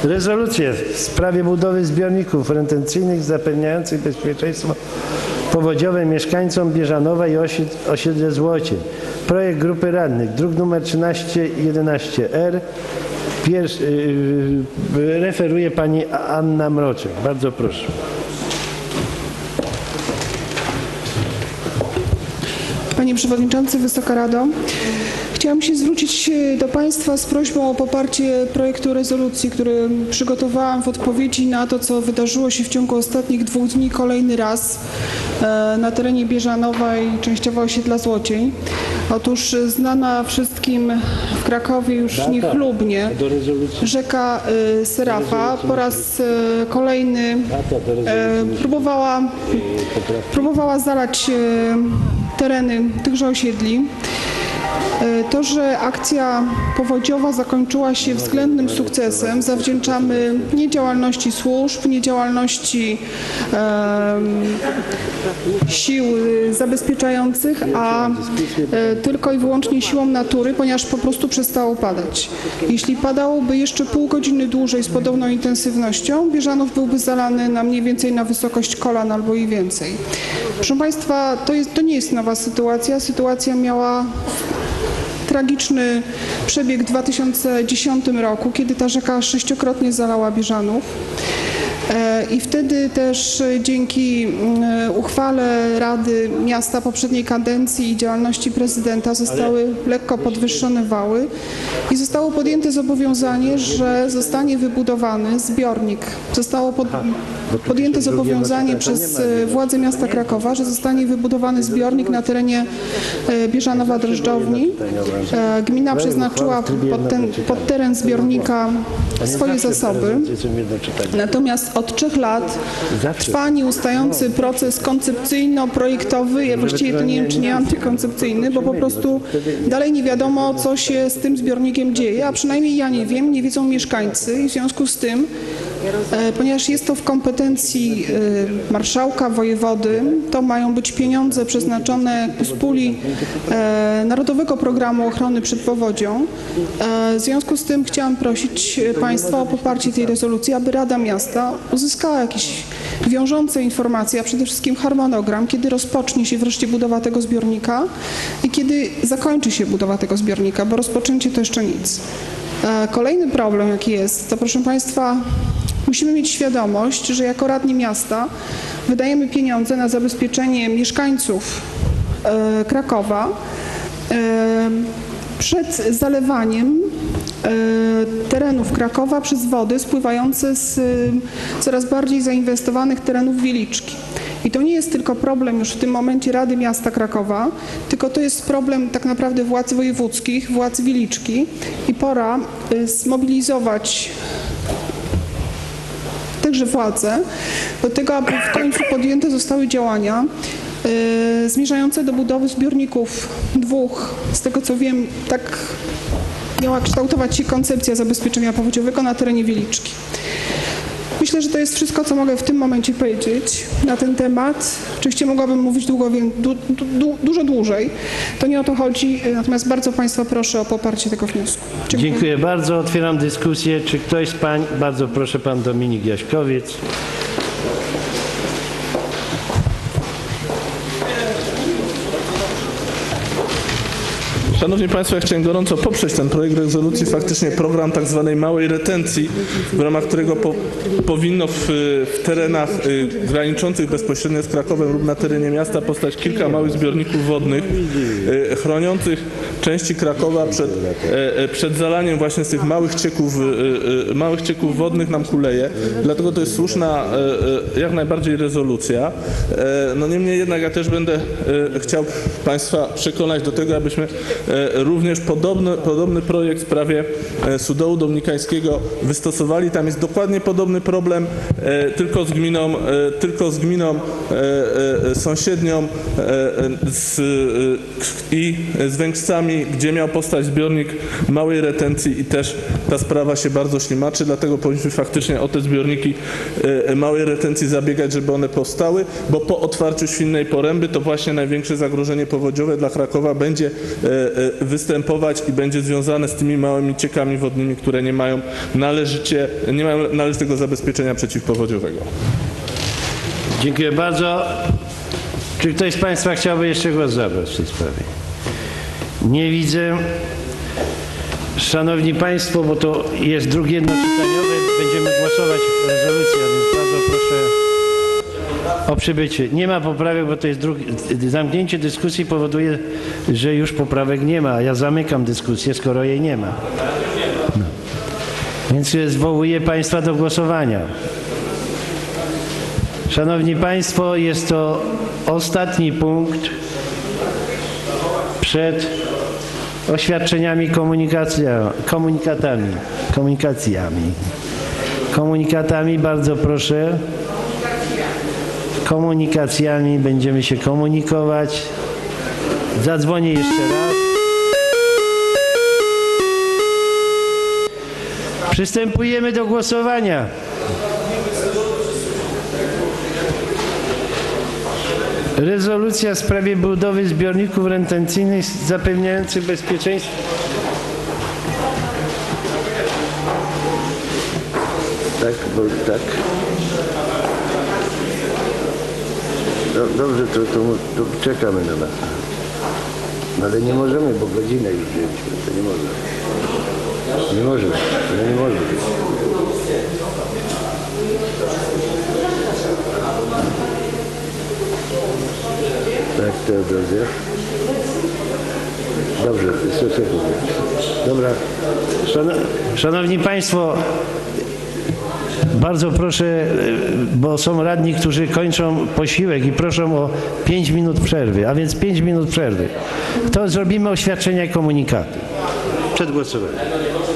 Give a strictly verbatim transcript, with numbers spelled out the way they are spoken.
Rezolucję w sprawie budowy zbiorników retencyjnych zapewniających bezpieczeństwo powodziowe mieszkańcom Bieżanowa i osiedle Złocień. Projekt grupy radnych, druk nr trzynaście jedenaście R. Pierwszy, yy, referuje pani Anna Mroczek. Bardzo proszę. Panie Przewodniczący, Wysoka Rado. Chciałam się zwrócić do Państwa z prośbą o poparcie projektu rezolucji, który przygotowałam w odpowiedzi na to, co wydarzyło się w ciągu ostatnich dwóch dni kolejny raz na terenie Bieżanowa i częściowo osiedla Złocień. Otóż znana wszystkim w Krakowie już niechlubnie rzeka Serafa po raz kolejny próbowała, próbowała zalać tereny tychże osiedli. To, że akcja powodziowa zakończyła się względnym sukcesem, zawdzięczamy nie działalności służb, nie działalności e, sił zabezpieczających, a e, tylko i wyłącznie siłom natury, ponieważ po prostu przestało padać. Jeśli padałoby jeszcze pół godziny dłużej z podobną intensywnością, Bieżanów byłby zalany na mniej więcej na wysokość kolan albo i więcej. Proszę Państwa, to, jest, to nie jest nowa sytuacja. Sytuacja miała tragiczny przebieg w dwa tysiące dziesiątym roku, kiedy ta rzeka sześciokrotnie zalała Bieżanów. I wtedy też dzięki uchwale Rady Miasta poprzedniej kadencji i działalności prezydenta zostały lekko podwyższone wały i zostało podjęte zobowiązanie, że zostanie wybudowany zbiornik. Zostało pod, podjęte zobowiązanie przez władze miasta Krakowa, że zostanie wybudowany zbiornik na terenie Bieżanowa Drożdżowni. Gmina przeznaczyła pod, ten, pod teren zbiornika swoje zasoby. Natomiast od trzech lat trwa nieustający proces koncepcyjno-projektowy, ja właściwie to nie wiem, czy nie antykoncepcyjny, bo po prostu dalej nie wiadomo, co się z tym zbiornikiem dzieje, a przynajmniej ja nie wiem, nie wiedzą mieszkańcy i w związku z tym, ponieważ jest to w kompetencji marszałka, wojewody, to mają być pieniądze przeznaczone z puli Narodowego Programu Ochrony przed Powodzią. W związku z tym chciałam prosić Państwa o poparcie tej rezolucji, aby Rada Miasta uzyskała jakieś wiążące informacje, a przede wszystkim harmonogram, kiedy rozpocznie się wreszcie budowa tego zbiornika i kiedy zakończy się budowa tego zbiornika, bo rozpoczęcie to jeszcze nic. Kolejny problem, jaki jest, to proszę Państwa, musimy mieć świadomość, że jako radni miasta wydajemy pieniądze na zabezpieczenie mieszkańców Krakowa przed zalewaniem terenów Krakowa przez wody spływające z coraz bardziej zainwestowanych terenów Wieliczki. I to nie jest tylko problem już w tym momencie Rady Miasta Krakowa, tylko to jest problem tak naprawdę władz wojewódzkich, władz Wieliczki i pora zmobilizować także władze do tego, aby w końcu podjęte zostały działania yy, zmierzające do budowy zbiorników dwóch. Z tego co wiem, tak miała kształtować się koncepcja zabezpieczenia powodziowego na terenie Wieliczki. Myślę, że to jest wszystko, co mogę w tym momencie powiedzieć na ten temat. Oczywiście mogłabym mówić długo, du, du, dużo dłużej. To nie o to chodzi, natomiast bardzo Państwa proszę o poparcie tego wniosku. Dziękuję, Dziękuję bardzo. Otwieram dyskusję. Czy ktoś z Pań, bardzo proszę, Pan Dominik Jaśkowiec. Szanowni Państwo, ja chciałem gorąco poprzeć ten projekt rezolucji, faktycznie program tak zwanej małej retencji, w ramach którego po, powinno w, w terenach y, graniczących bezpośrednio z Krakowem lub na terenie miasta powstać kilka małych zbiorników wodnych y, chroniących części Krakowa przed, y, przed zalaniem właśnie z tych małych cieków, y, y, małych cieków wodnych nam kuleje. Dlatego to jest słuszna y, y, jak najbardziej rezolucja. Y, no niemniej jednak ja też będę y, chciał Państwa przekonać do tego, abyśmy również podobny, podobny projekt w sprawie Sudołu Domnikańskiego wystosowali. Tam jest dokładnie podobny problem, tylko z gminą, tylko z gminą sąsiednią z, i z Węgrzcami, gdzie miał powstać zbiornik małej retencji i też ta sprawa się bardzo ślimaczy, dlatego powinniśmy faktycznie o te zbiorniki małej retencji zabiegać, żeby one powstały, bo po otwarciu Świnnej Poręby to właśnie największe zagrożenie powodziowe dla Krakowa będzie e, występować i będzie związane z tymi małymi ciekami wodnymi, które nie mają należycie, nie mają należytego zabezpieczenia przeciwpowodziowego. Dziękuję bardzo. Czy ktoś z Państwa chciałby jeszcze głos zabrać w tej sprawie? Nie widzę. Szanowni Państwo, bo to jest druk jednoczytaniowy, będziemy głosować rezolucję, więc bardzo proszę o przybycie. Nie ma poprawek, bo to jest druk. Zamknięcie dyskusji powoduje, że już poprawek nie ma, a ja zamykam dyskusję, skoro jej nie ma. No. Więc zwołuję Państwa do głosowania. Szanowni Państwo, jest to ostatni punkt przed oświadczeniami komunikacja, komunikatami, komunikacjami. Komunikatami, bardzo proszę. Komunikacjami będziemy się komunikować. Zadzwonię jeszcze raz. Przystępujemy do głosowania. Rezolucja w sprawie budowy zbiorników retencyjnych zapewniających bezpieczeństwo. Tak, bo tak. No, dobrze, to, to, to czekamy na nas. No ale nie możemy, bo godzinę już wzięliśmy. To nie może. Nie może. To nie może być. Tak, Teodozja. Dobrze, sekund. Dobra. Szanowni Państwo, bardzo proszę, bo są radni, którzy kończą posiłek i proszą o pięć minut przerwy, a więc pięć minut przerwy. To zrobimy oświadczenia i komunikaty przed głosowaniem.